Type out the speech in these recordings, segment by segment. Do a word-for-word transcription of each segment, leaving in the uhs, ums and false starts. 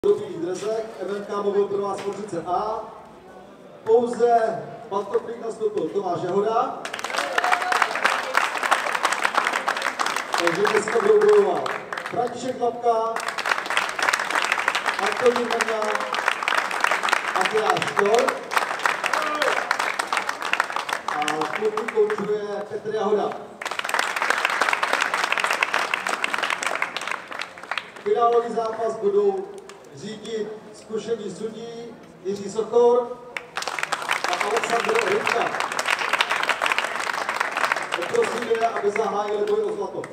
Dobrý dresek, M M K mobil pro vás třicet A. Pouze pantoflík nastoupil Tomáš Jahoda. Takže dneska budou bojovat František Lapka, Antonín Mrňa, Matyáš Štor a klub koučuje Petr Jahoda. Finálový zápas budou řídit zkušení sudí Jiří Sochor a Alexandr Rybka. Poprosíme, aby zahájili boj o zlato.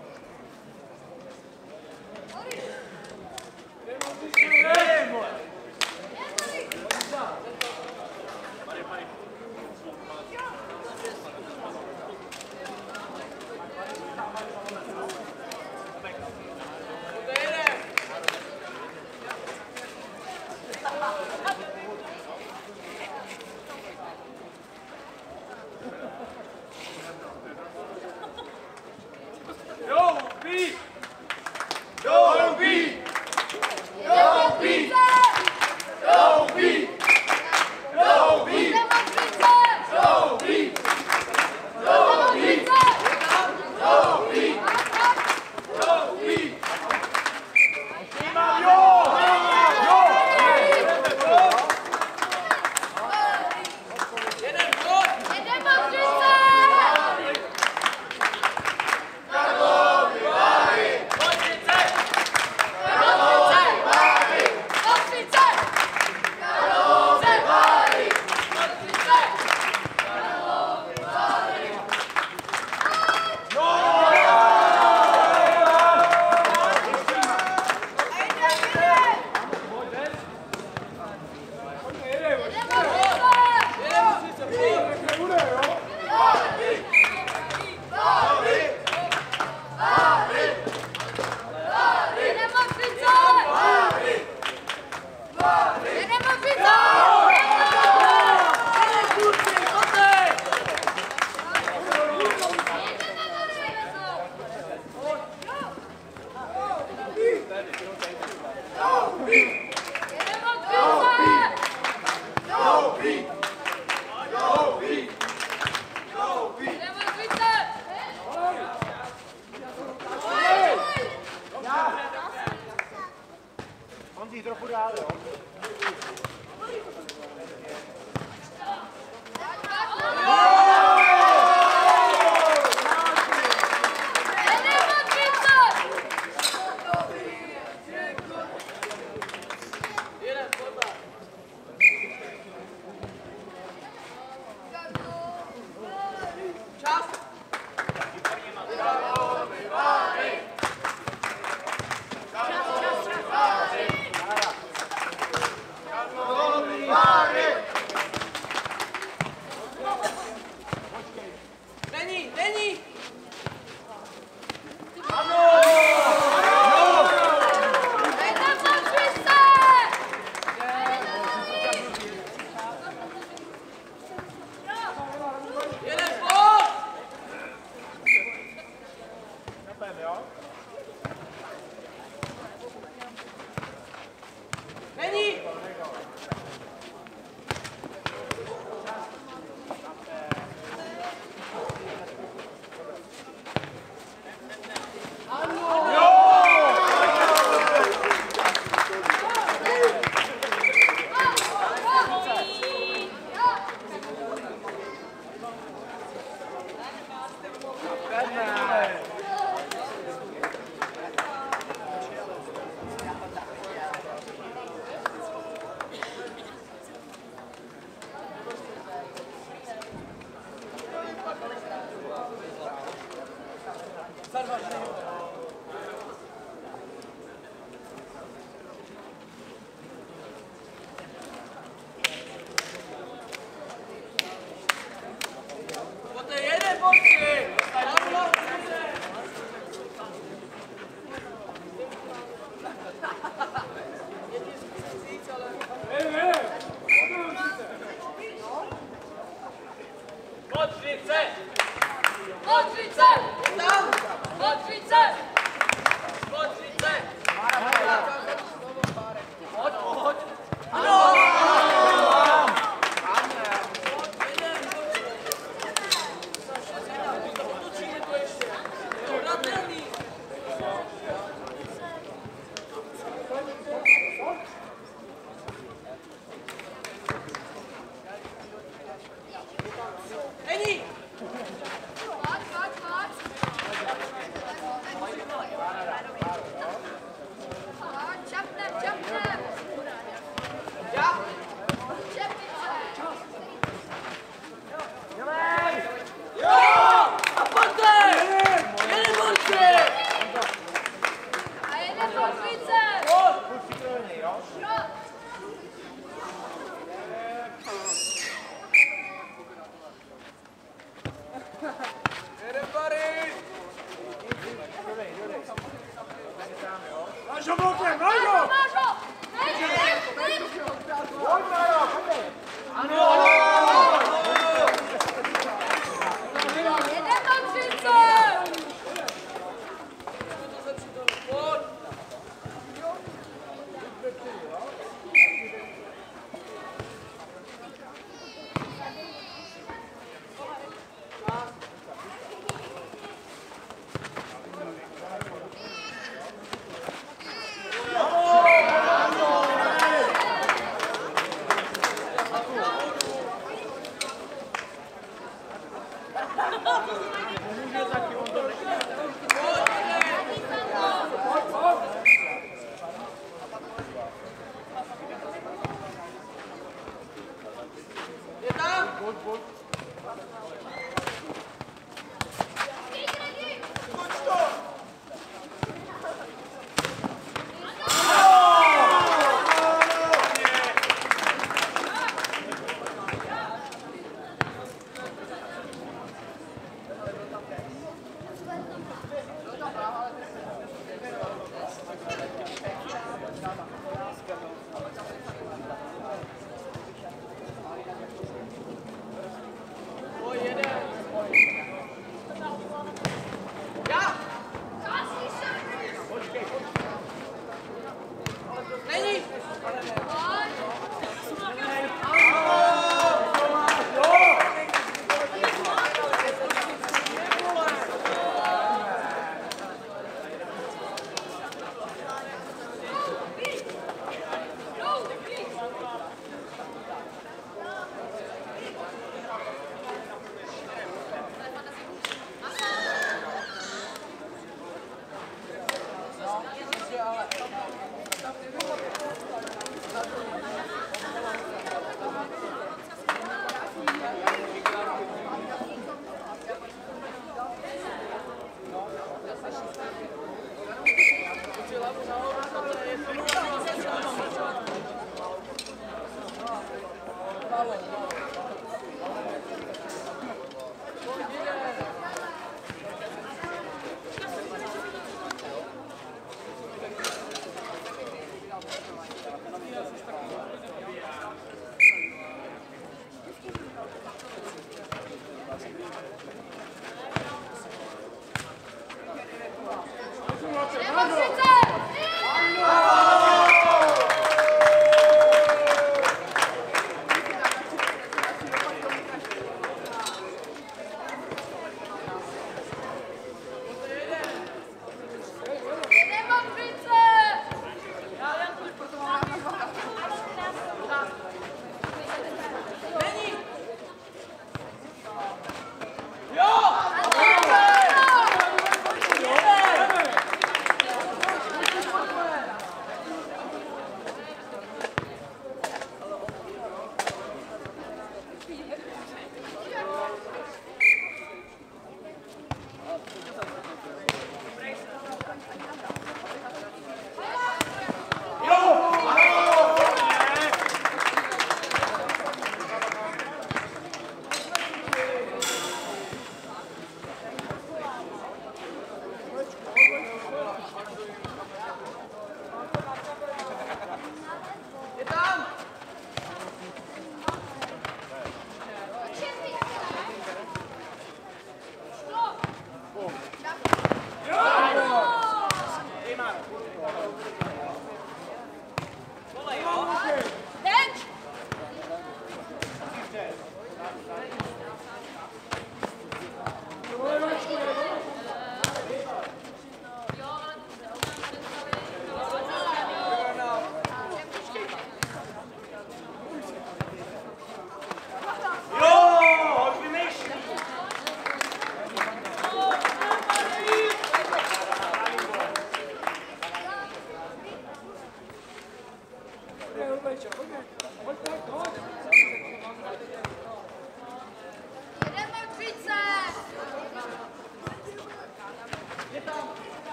Trochu dál, jo?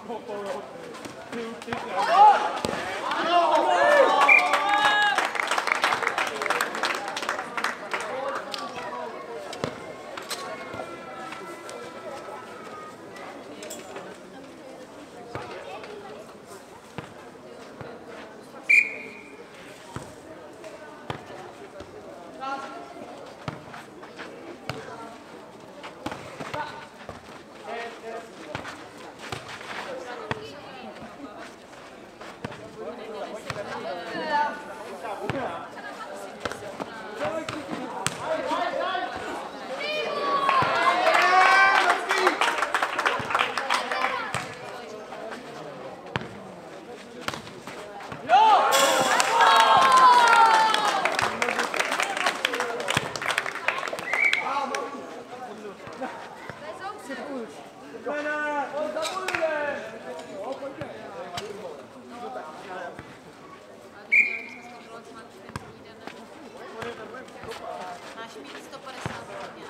Máš mít sto padesát hodně.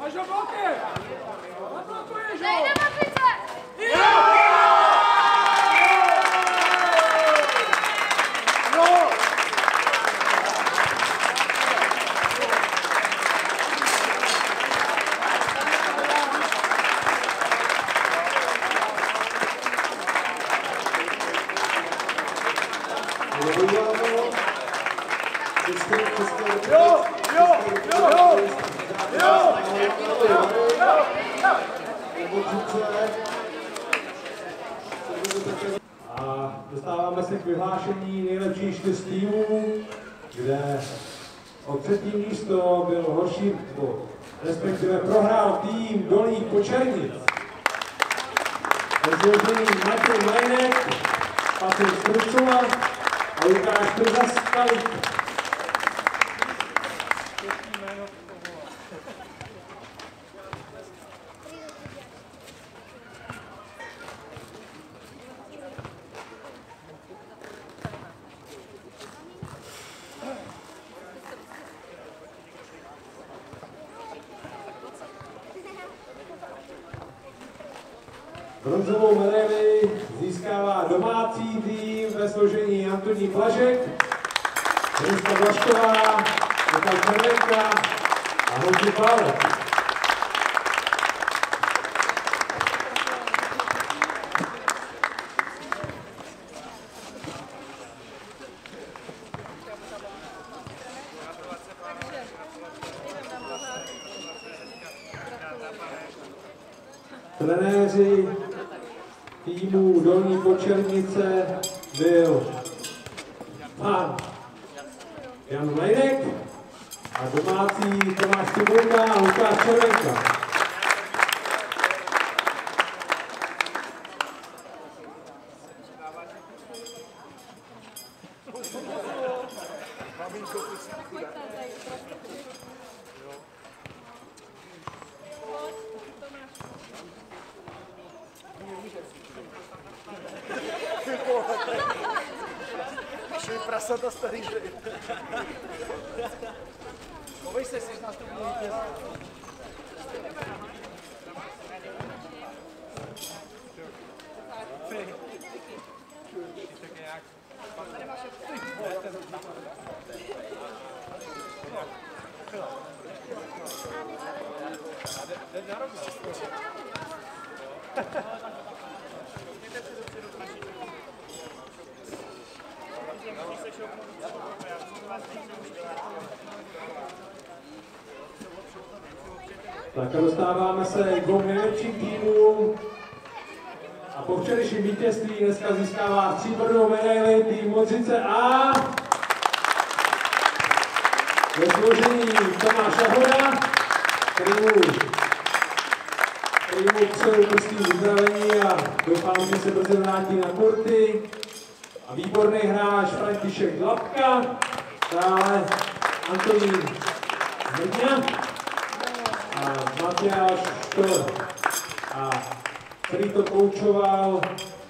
Zažo bloky! Zablokuješ ho! Nejde Matrice! A dostáváme se k vyhlášení nejlepších čtyř týmů, kde o třetí místo byl horší, respektive prohrál tým Dolních Počernic. Rozložený Martin Majnek, Patrik Strucova a Lukáš Trzaskalík. Bronzovou medaili získává domácí tým ve složení Antonín Blažek, Hrista Blašková, Michal Červenka a Honzi Pálek. Trenéři týmu Dolní Počernice byl pan Jan Majnek a domácí Tomáš Cibulka a Lukáš Červenka. Šli prasata starý žej. Povej se, jsi nás to vítěz. Tak a dostáváme se k dvou nejlepším týmům. A po včerejším vítězství dneska získává stříbrnou medaili tým Modřice A. Ve složení Tomáša Hoda, kterému kterému přeju prostý uzdravení a doufám, že se brzy vrátí na kurty. A výborný hráč František Lapka, dále Antonín Hrdňa a Matyáš Štor. A který to koučoval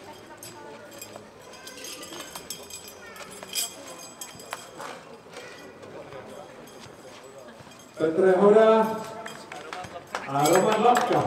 Petr Hoda a Roman Lapka.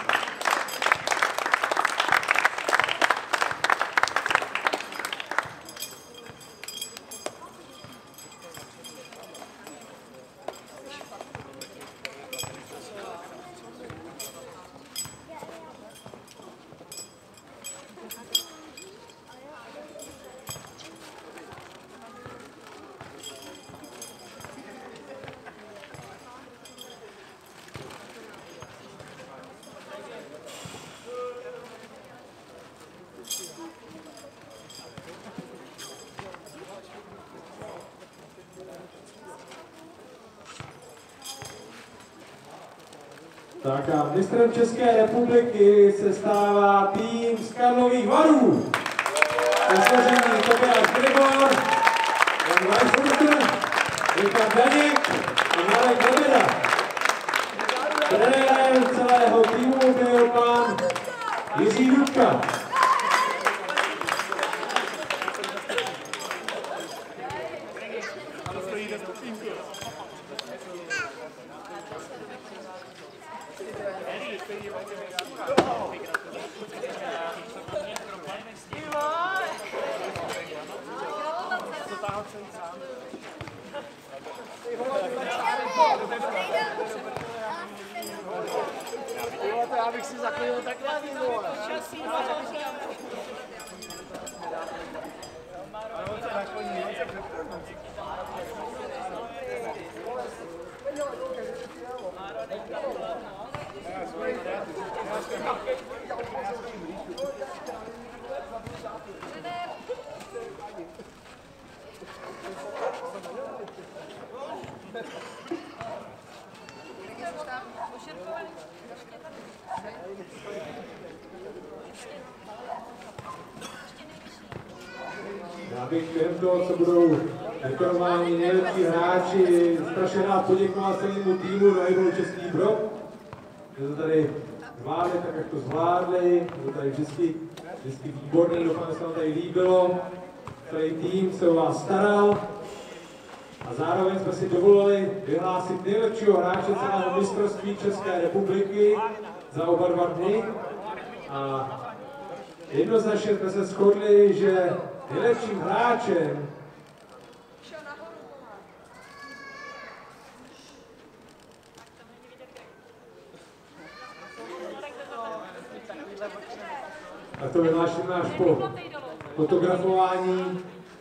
Tak a mistrem České republiky se stává tým z Karlových Varů. Ve složení Tobias Grigor, Jan Weissmutter, Richard Daněk a Marek Lebeda. Trenérem celého týmu byl pan Jiří Dudka. Jo, to já bych si zaklidil takhle ty vole. Ale on se nakloní, on se překročí. Já bych během toho, co budou dekorováni nejlepší hráči, strašně rád poděkovat celému týmu Volejbalu Český Brod, že to tady zvládli tak, jak to zvládli, je to tady vždycky, vždycky výborný, doufám, že se vám tady líbilo, celý tým se o vás staral a zároveň jsme si dovolili vyhlásit nejlepšího hráče celého mistrovství České republiky za oba dva dny a jednoznačně jsme se shodli, že nejlepším hráčem a to vyhláším náš po fotografování.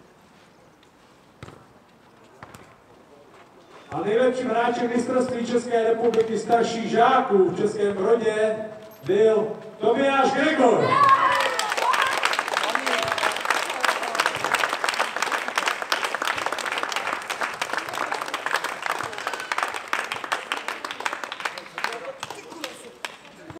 A nejlepším hráčem mistrovství České republiky starších žáků v Českém Brodě byl Tomáš Gregor.